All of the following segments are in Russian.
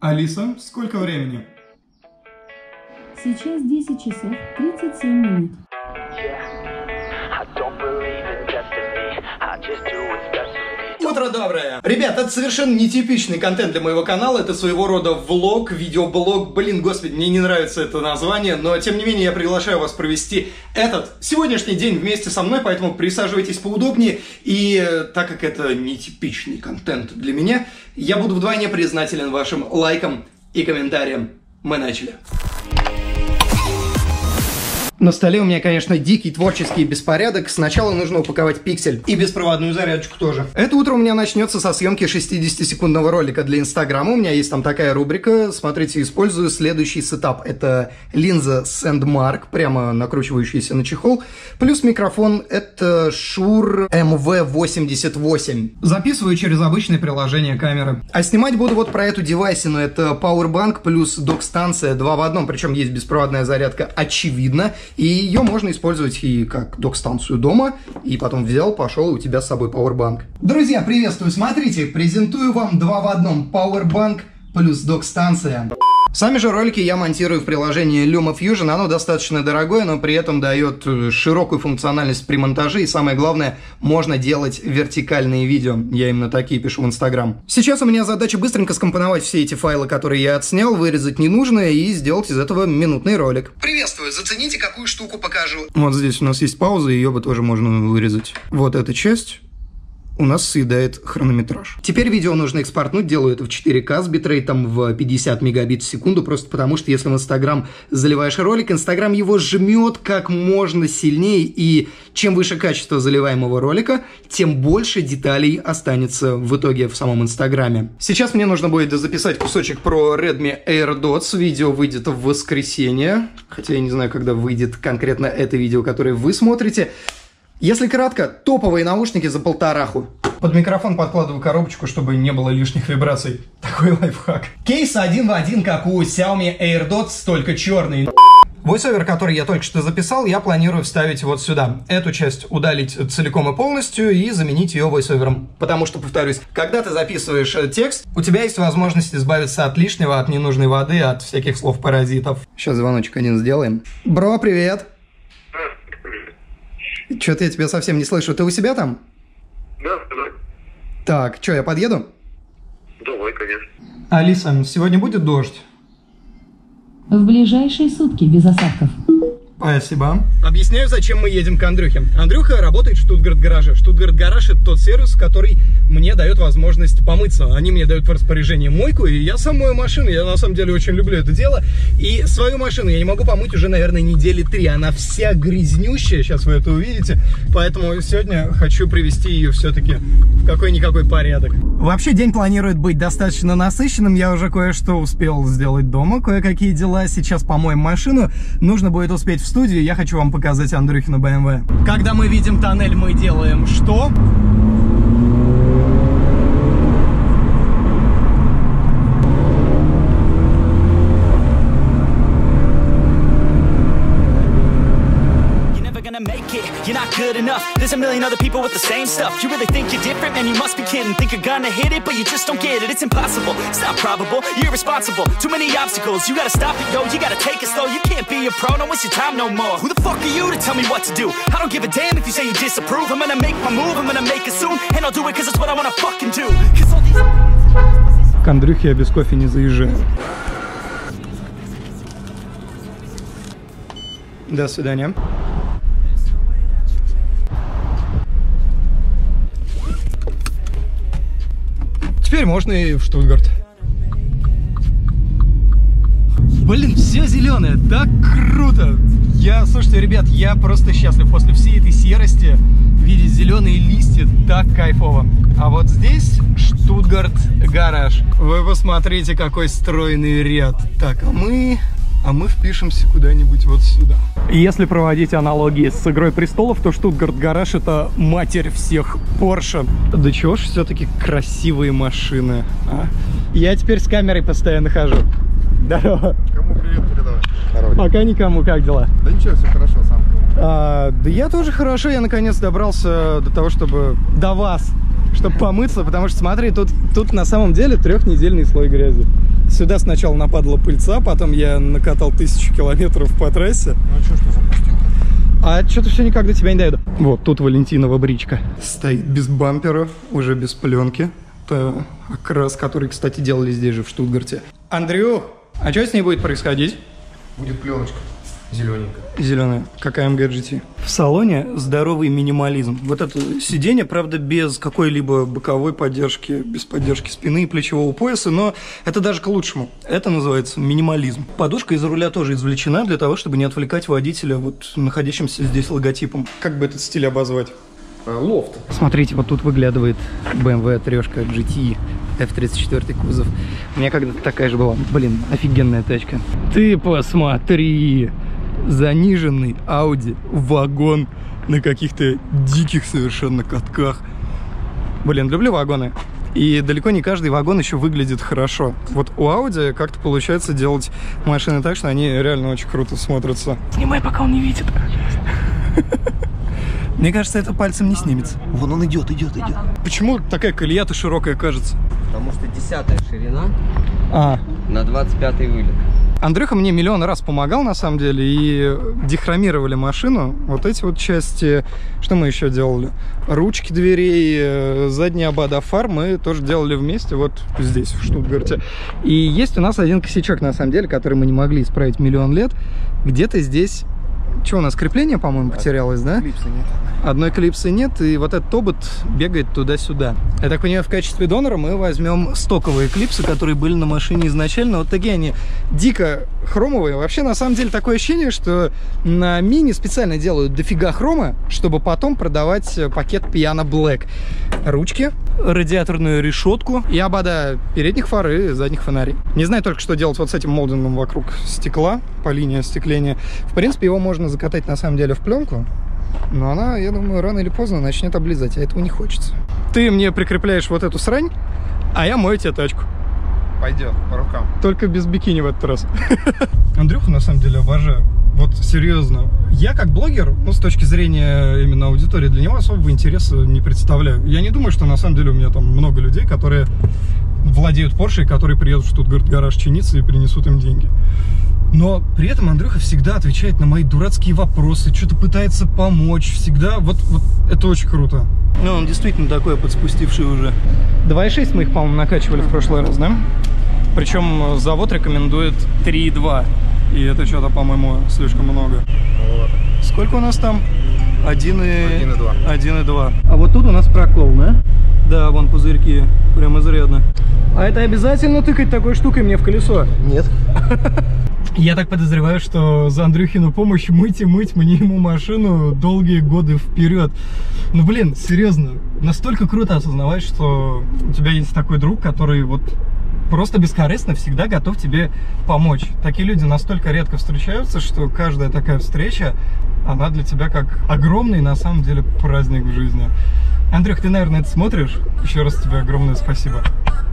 Алиса, сколько времени? Сейчас 10 часов 37 минут. Утро доброе! Ребят, это совершенно нетипичный контент для моего канала, это своего рода влог, видеоблог. Блин, господи, мне не нравится это название, но тем не менее я приглашаю вас провести этот сегодняшний день вместе со мной, поэтому присаживайтесь поудобнее. И так как это нетипичный контент для меня, я буду вдвойне признателен вашим лайкам и комментариям. Мы начали. На столе у меня, конечно, дикий творческий беспорядок. Сначала нужно упаковать пиксель и беспроводную зарядочку тоже. Это утро у меня начнется со съемки 60-секундного ролика для Инстаграма. У меня есть там такая рубрика. Смотрите, использую следующий сетап. Это линза Sandmark, прямо накручивающаяся на чехол. Плюс микрофон. Это Shure MV88. Записываю через обычное приложение камеры. А снимать буду вот про эту девайсину. Это Powerbank плюс док-станция 2 в 1. Причем есть беспроводная зарядка, очевидно. И ее можно использовать и как док-станцию дома, и потом взял, пошел, и у тебя с собой Powerbank. Друзья, приветствую! Смотрите, презентую вам 2 в 1 Powerbank плюс док-станция. Сами же ролики я монтирую в приложении LumaFusion. Оно достаточно дорогое, но при этом дает широкую функциональность при монтаже. И самое главное, можно делать вертикальные видео. Я именно такие пишу в Инстаграм. Сейчас у меня задача быстренько скомпоновать все эти файлы, которые я отснял, вырезать ненужное и сделать из этого минутный ролик. Приветствую! Зацените, какую штуку покажу. Вот здесь у нас есть пауза, ее бы тоже можно вырезать. Вот эта часть у нас съедает хронометраж. Теперь видео нужно экспортнуть, делаю это в 4К с битрейтом в 50 мегабит в секунду, просто потому что если в Инстаграм заливаешь ролик, Инстаграм его жмет как можно сильнее, и чем выше качество заливаемого ролика, тем больше деталей останется в итоге в самом Инстаграме. Сейчас мне нужно будет записать кусочек про Redmi AirDots, видео выйдет в воскресенье, хотя я не знаю, когда выйдет конкретно это видео, которое вы смотрите. Если кратко, топовые наушники за 1,5. Под микрофон подкладываю коробочку, чтобы не было лишних вибраций. Такой лайфхак. Кейс один в один, как у Xiaomi AirDots, только черный. Voiceover, который я только что записал, я планирую вставить вот сюда. Эту часть удалить целиком и полностью и заменить ее voiceover. Потому что, повторюсь, когда ты записываешь текст, у тебя есть возможность избавиться от лишнего, от ненужной воды, от всяких слов-паразитов. Сейчас звоночек один сделаем. Бро, привет! Что-то я тебя совсем не слышу. Ты у себя там? Да. Так, что, я подъеду? Давай, конечно. Алиса, сегодня будет дождь? В ближайшие сутки без осадков. Спасибо. Объясняю, зачем мы едем к Андрюхе. Андрюха работает в Штутгарт-гараже. Штутгарт-гараж — это тот сервис, который мне дает возможность помыться. Они мне дают в распоряжение мойку, и я сам мою машину. Я на самом деле очень люблю это дело. И свою машину я не могу помыть уже, наверное, недели 3. Она вся грязнющая, сейчас вы это увидите. Поэтому сегодня хочу привести ее все-таки в какой-никакой порядок. Вообще день планирует быть достаточно насыщенным. Я уже кое-что успел сделать дома, кое-какие дела. Сейчас помоем машину. Нужно будет успеть в студию. Я хочу вам показать Андрюхину BMW. Когда мы видим тоннель, мы делаем что? You're not good enough. There's a million other people with the same stuff. You really think you're different? Man, you must be kidding. Think you're gonna hit it, but you just don't get it. It's impossible. It's not probable. You're irresponsible. Too many obstacles. You gotta stop it, yo. You gotta take it slow. You can't be a pro. Don't waste your time no more. Who the fuck are you to tell me what to do? I don't give a damn if you say you disapprove. I'm gonna make my move. I'm gonna make it soon. And I'll do it cause it's what I wanna fucking do. Cause all these... К Андрюхе я без кофе не заезжаю. До свидания. Теперь можно и в Штутгарт. Блин, все зеленое, так круто! Слушайте, ребят, я просто счастлив после всей этой серости видеть зеленые листья, так кайфово. А вот здесь Штутгарт-гараж. Вы посмотрите, какой стройный ряд. Так, а мы впишемся куда-нибудь вот сюда. Если проводить аналогии с «Игрой престолов», то Штутгарт-гараж — это матерь всех Porsche. Да чего ж все-таки красивые машины, а? Я теперь с камерой постоянно хожу. Здорово. Кому привет передавай? Пока никому. Как дела? Да ничего, все хорошо, сам. Да я тоже хорошо. Я наконец добрался до того, чтобы... До вас. Чтобы помыться, потому что, смотри, тут на самом деле 3-недельный слой грязи. Сюда сначала нападала пыльца, потом я накатал 1000 километров по трассе. Ну а что ж ты запустил? А что-то все никак до тебя не дойду. Вот, тут Валентинова бричка. Стоит без бампера, уже без пленки. Это окрас, который, кстати, делали здесь же, в Штутгарте. Андрюх, а что с ней будет происходить? Будет пленочка зелененькая. Зеленая, как AMG GT. В салоне здоровый минимализм. Вот это сиденье, правда, без какой-либо боковой поддержки, без поддержки спины и плечевого пояса, но это даже к лучшему. Это называется минимализм. Подушка из руля тоже извлечена для того, чтобы не отвлекать водителя вот находящимся здесь логотипом. Как бы этот стиль обозвать? Лофт. Смотрите, вот тут выглядывает BMW 3 GT, F34 кузов. У меня когда-то такая же была. Блин, офигенная тачка. Ты посмотри! Заниженный Audi вагон на каких-то диких совершенно катках. Блин, люблю вагоны. И далеко не каждый вагон еще выглядит хорошо. Вот у Audi как-то получается делать машины так, что они реально очень круто смотрятся. Снимай, пока он не видит. Мне кажется, это пальцем не снимется. Вон он идет. Почему такая колея-то широкая кажется? Потому что 10-я ширина на 25-й вылет. Андрюха мне миллион раз помогал, на самом деле, и дехромировали машину. Вот эти вот части, что мы еще делали? Ручки дверей, задние обода фар мы тоже делали вместе, вот здесь, в Штутгарте. И есть у нас один косячок, на самом деле, который мы не могли исправить миллион лет. Где-то здесь... Что у нас, крепление, по-моему, потерялось, да? Клипса нет. Одной клипсы нет, и вот этот тобот бегает туда-сюда. Я так понимаю, в качестве донора мы возьмем стоковые клипсы, которые были на машине изначально. Вот такие они дико хромовые. Вообще, на самом деле, такое ощущение, что на Мини специально делают дофига хрома, чтобы потом продавать пакет Piano Black. Ручки, радиаторную решетку и обода передних фар и задних фонарей. Не знаю только, что делать вот с этим молдингом вокруг стекла, по линии остекления. В принципе, его можно закатать, на самом деле, в пленку. Но она, я думаю, рано или поздно начнет облизать, а этого не хочется. Ты мне прикрепляешь вот эту срань, а я мою тебе тачку. Пойдет, по рукам. Только без бикини в этот раз. Андрюху, на самом деле, обожаю. Вот серьезно. Я как блогер, ну, с точки зрения именно аудитории, для него особого интереса не представляю. Я не думаю, что на самом деле у меня там много людей, которые владеют Porsche, и которые приедут в Штутгарт-гараж чиниться и принесут им деньги. Но при этом Андрюха всегда отвечает на мои дурацкие вопросы, что-то пытается помочь, всегда, вот это очень круто. Ну, он действительно такой подспустивший уже. 2.6 мы их, по-моему, накачивали в прошлый раз, да? Причем завод рекомендует 3.2, и это что-то, по-моему, слишком много. Сколько у нас там? 1.2. А вот тут у нас прокол, да? Да, вон пузырьки, прям изрядно. А это обязательно тыкать такой штукой мне в колесо? Нет. Я так подозреваю, что за Андрюхину помощь мыть мне ему машину долгие годы вперед. Ну, блин, серьезно, настолько круто осознавать, что у тебя есть такой друг, который вот просто бескорыстно всегда готов тебе помочь. Такие люди настолько редко встречаются, что каждая такая встреча, она для тебя как огромный, на самом деле, праздник в жизни. Андрюх, ты, наверное, это смотришь? Еще раз тебе огромное спасибо.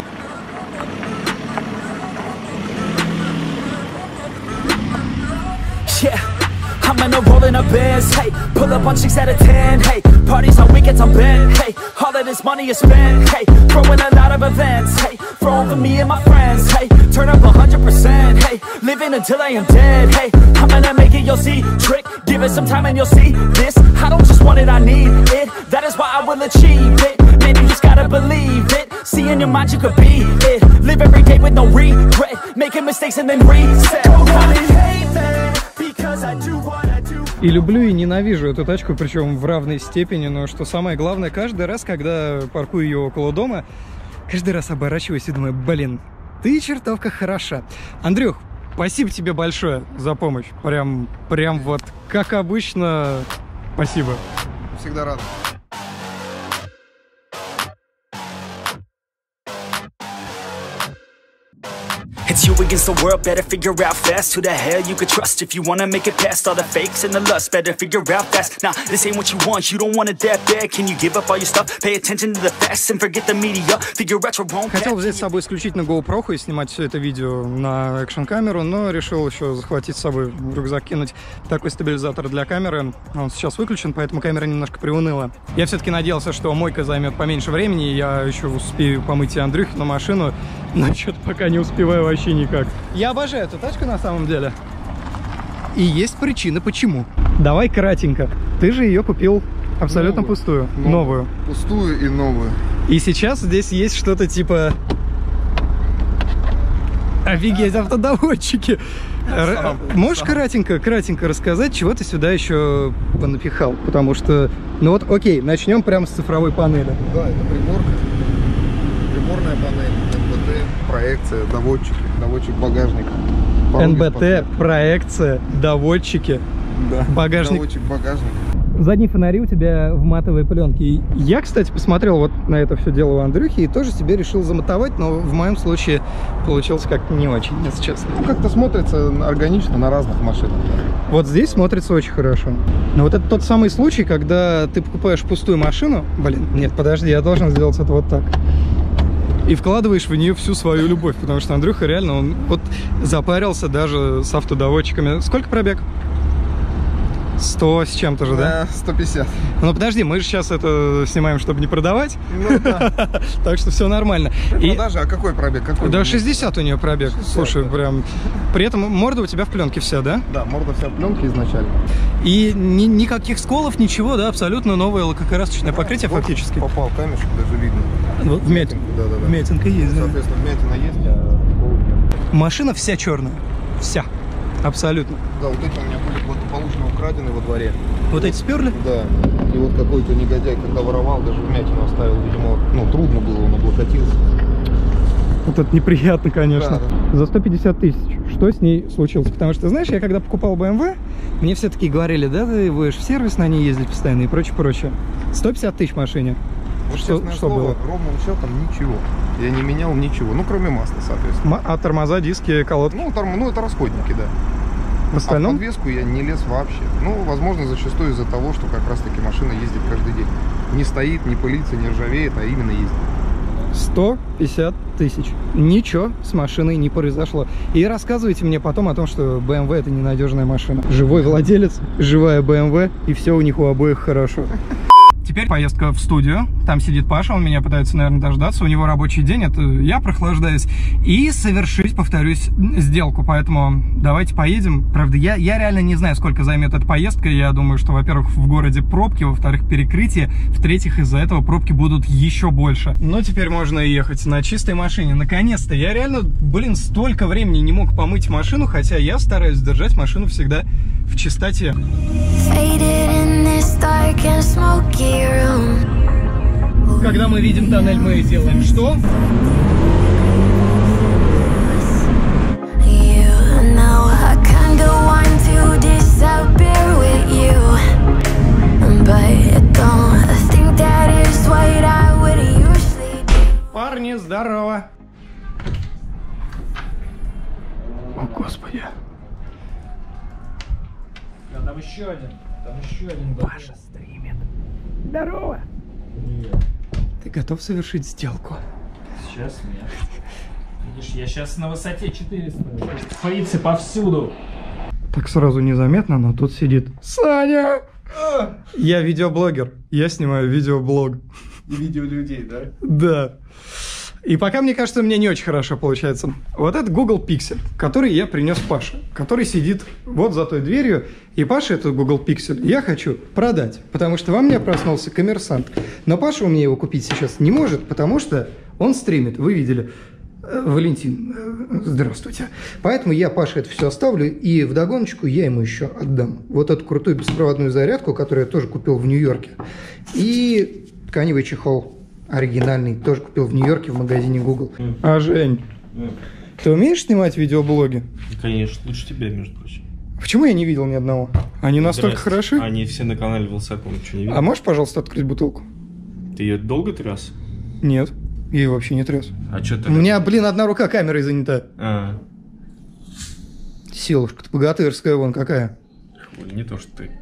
Yeah, I'm in a rolling a biz, hey, pull up on 6 out of 10, hey, parties on weekends I'm bent, hey, all of this money is spent, hey, throwing a lot of events, hey, throwing for me and my friends, hey, turn up 100%, hey, living until I am dead, hey, I'm gonna make it, you'll see, trick, give it some time and you'll see, this, I don't just want it, I need it, that is why I will achieve it, man, you just gotta believe it, see in your mind you could be it, live every day with no regret, making mistakes and then reset, go on and hate that. И люблю, и ненавижу эту тачку, причем в равной степени, но что самое главное, каждый раз, когда паркую ее около дома, каждый раз оборачиваюсь и думаю, блин, ты чертовка хороша. Андрюх, спасибо тебе большое за помощь, прям вот, как обычно, спасибо. Всегда рад. It's you against the world, better figure out fast who the hell you could trust. If you wanna make it past all the fakes and the lust, better figure out fast. Nah, this ain't what you want, you don't want it that bad. Can you give up all your stuff, pay attention to the facts and forget the media, figure out your own path. Хотел взять с собой исключительно GoPro и снимать все это видео на экшн-камеру, но решил еще захватить с собой в рюкзак, кинуть такой стабилизатор для камеры. Он сейчас выключен, поэтому камера немножко приуныла. Я все-таки надеялся, что мойка займет поменьше времени, я еще успею помыть и Андрюхину машину, но что-то пока не успеваю вообще вообще никак. Я обожаю эту тачку на самом деле. И есть причина, почему. Давай кратенько. Ты же ее купил абсолютно пустую. Новую. Пустую и новую. И сейчас здесь есть что-то типа... Офигеть, автодоводчики. Можешь кратенько рассказать, чего ты сюда еще понапихал? Потому что, ну вот, окей, начнем прямо с цифровой панели. Да, это приборка. Приборная панель, НБТ, проекция, доводчик багажника. НБТ, проекция, доводчики, да, багажник. Доводчик багажника. Задние фонари у тебя в матовой пленке. Я, кстати, посмотрел вот на это все дело у Андрюхи и тоже себе решил замотовать, но в моем случае получилось как-то не очень, если честно. Ну, как-то смотрится органично на разных машинах. Вот здесь смотрится очень хорошо. Но вот это тот самый случай, когда ты покупаешь пустую машину. Блин, нет, подожди, я должен сделать это вот так. И вкладываешь в нее всю свою любовь, потому что Андрюха реально, он вот запарился даже с автодоводчиками. Сколько пробег? 100 с чем-то же, да? 150. Ну подожди, мы же сейчас это снимаем, чтобы не продавать. Ну да. Так что все нормально. Продажа, а какой пробег? Да, 60 у нее пробег. Слушай, прям... При этом морда у тебя в пленке вся, да? Да, морда вся в пленке изначально. И никаких сколов, ничего, да? Абсолютно новое лакокрасочное покрытие фактически. Попал камешек, даже видно. Вот вмятинка. Да. Вмятинка есть, да. Соответственно, вмятина есть, а сколов нет. Машина вся черная. Вся. Абсолютно. Да, вот эти у меня были благополучно украдены во дворе. Вот эти сперли? Да. И вот какой-то негодяй, когда воровал, даже вмятину оставил, видимо, ну, трудно было, он облокотился. Вот это неприятно, конечно. Да. За 150 тысяч. Что с ней случилось? Потому что, знаешь, я когда покупал BMW, мне все таки говорили, да, ты будешь в сервис на ней ездить постоянно и прочее. 150 тысяч машине. Вот, что слово, было? Ровным счетом ничего. Я не менял ничего, ну, кроме масла, соответственно. А тормоза, диски, колодки? Ну, это расходники, да. В остальном? А в подвеску я не лез вообще. Ну, возможно, зачастую из-за того, что как раз-таки машина ездит каждый день. Не стоит, не пылится, не ржавеет, а именно ездит. 150 тысяч. Ничего с машиной не произошло. И рассказывайте мне потом о том, что BMW это ненадежная машина. Живой владелец, живая BMW, и все у них у обоих хорошо. Теперь поездка в студию. Там сидит Паша, он меня пытается, наверное, дождаться. У него рабочий день, это я прохлаждаюсь. И совершить, повторюсь, сделку. Поэтому давайте поедем. Правда, я реально не знаю, сколько займет эта поездка. Я думаю, что, во-первых, в городе пробки, во-вторых, перекрытие. В-третьих, из-за этого пробки будут еще больше. Но теперь можно ехать на чистой машине. Наконец-то. Я реально, блин, столько времени не мог помыть машину, хотя я стараюсь держать машину всегда в чистоте. Когда мы видим тоннель, мы делаем что? Парни, здорово! О, Господи! Там еще один. Паша стримит. Здорово! Привет. Ты готов совершить сделку? Сейчас нет. Видишь, я сейчас на высоте 400. Фрицы повсюду. Так сразу незаметно, но тут сидит Саня! Я видеоблогер. Я снимаю видеоблог. И видео людей, да? Да. И пока, мне кажется, мне не очень хорошо получается. Вот это Google Pixel, который я принес Паше, который сидит вот за той дверью. И Паша этот Google Pixel я хочу продать, потому что во мне проснулся коммерсант. Но Паша у меня его купить сейчас не может, потому что он стримит. Вы видели? Валентин, здравствуйте. Поэтому я Паше это все оставлю, и вдогоночку я ему еще отдам. Вот эту крутую беспроводную зарядку, которую я тоже купил в Нью-Йорке. И тканевый чехол. Оригинальный, тоже купил в Нью-Йорке в магазине Google. А, Жень, ты умеешь снимать видеоблоги? Конечно, лучше тебя, между прочим. Почему я не видел ни одного? Они настолько хороши? Они все на канале Вилсаком, что не видел? А можешь, пожалуйста, открыть бутылку? Ты ее долго тряс? Нет, я ее вообще не тряс. А что ты? У меня, блин, одна рука камерой занята. Силушка-то богатырская вон какая. Не то, что ты.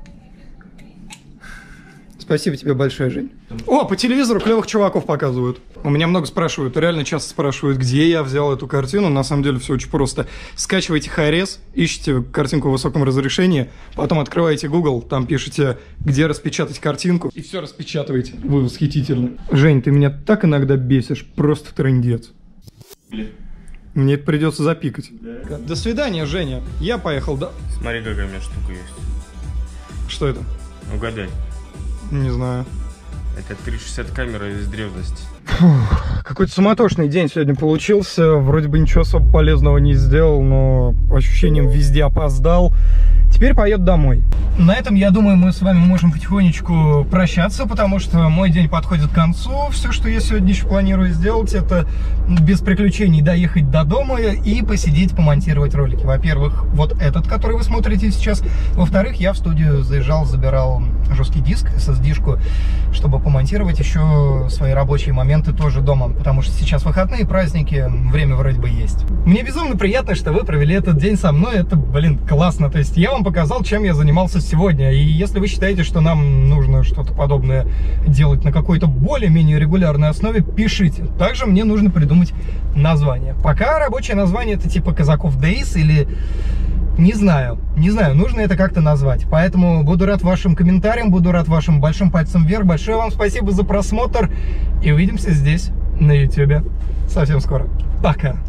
Спасибо тебе большое, Жень. О, по телевизору клевых чуваков показывают. У меня много спрашивают, реально часто спрашивают, где я взял эту картину. На самом деле все очень просто. Скачивайте Hi-Res, ищите картинку в высоком разрешении, потом открываете Google, там пишите, где распечатать картинку, и все распечатываете. Вы восхитительны. Жень, ты меня так иногда бесишь, просто трындец. Мне это придется запикать. Да. До свидания, Женя. Я поехал, да? Смотри, какая у меня штука есть. Что это? Угадай. Не знаю. Это 360 камера из древности. Фух, какой-то суматошный день сегодня получился. Вроде бы ничего особо полезного не сделал, но по ощущениям везде опоздал. Теперь поеду домой. На этом, я думаю, мы с вами можем потихонечку прощаться, потому что мой день подходит к концу. Все, что я сегодня еще планирую сделать, это без приключений доехать до дома и посидеть, помонтировать ролики. Во-первых, вот этот, который вы смотрите сейчас. Во-вторых, я в студию заезжал, забирал жесткий диск, SSD-шку, чтобы помонтировать еще свои рабочие моменты тоже дома. Потому что сейчас выходные, праздники, время вроде бы есть. Мне безумно приятно, что вы провели этот день со мной. Это, блин, классно. То есть я вам показал, чем я занимался сегодня. И если вы считаете, что нам нужно что-то подобное делать на какой-то более-менее регулярной основе, пишите. Также мне нужно придумать название. Пока рабочее название это типа Казаков Days или... Не знаю, нужно это как-то назвать. Поэтому буду рад вашим комментариям, буду рад вашим большим пальцем вверх. Большое вам спасибо за просмотр. И увидимся здесь, на YouTube, совсем скоро. Пока.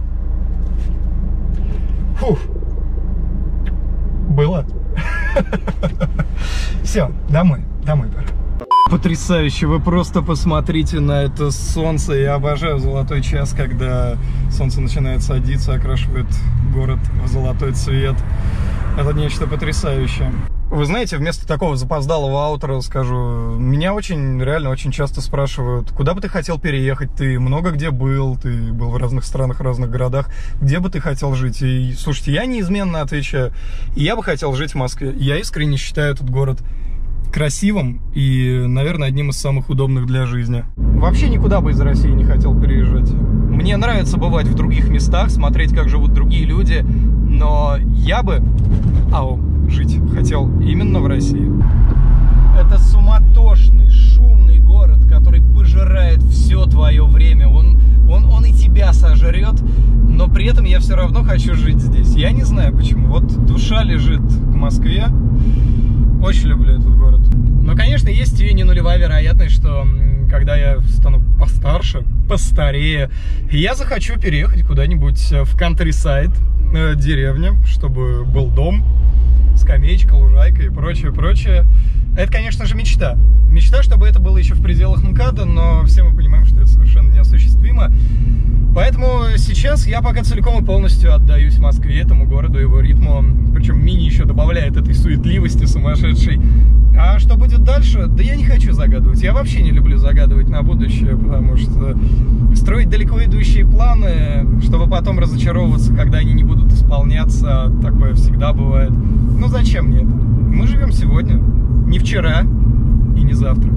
Фух. Было. Все, домой пора. Потрясающе, вы просто посмотрите на это солнце. Я обожаю золотой час, когда солнце начинает садиться, окрашивает город в золотой цвет. Это нечто потрясающее. Вы знаете, вместо такого запоздалого аутро скажу, меня реально очень часто спрашивают, куда бы ты хотел переехать, ты много где был, ты был в разных странах, в разных городах, где бы ты хотел жить? И, слушайте, я неизменно отвечаю, я бы хотел жить в Москве. Я искренне считаю этот город красивым и, наверное, одним из самых удобных для жизни. Вообще никуда бы из России не хотел переезжать. Мне нравится бывать в других местах, смотреть, как живут другие люди, но я бы жить хотел именно в России. Это суматошный, шумный город, который пожирает все твое время. Он и тебя сожрет, но при этом я все равно хочу жить здесь. Я не знаю почему. Вот душа лежит к Москве. Очень люблю этот город. Но, конечно, есть и не нулевая вероятность, что когда я стану постарше, постарее, я захочу переехать куда-нибудь в countryside, деревню, чтобы был дом, скамеечка, лужайка и прочее. Это, конечно же, мечта. Мечта, чтобы это было еще в пределах МКАДа, но все мы понимаем, что это совершенно неосуществимо. Поэтому сейчас я пока целиком и полностью отдаюсь Москве, этому городу, его ритму. Причем Мини еще добавляет этой суетливости сумасшедшей. А что будет дальше? Да я не хочу загадывать. Я вообще не люблю загадывать на будущее, потому что строить далеко идущие планы, чтобы потом разочаровываться, когда они не будут исполняться, такое всегда бывает. Ну зачем мне это? Мы живем сегодня, не вчера и не завтра.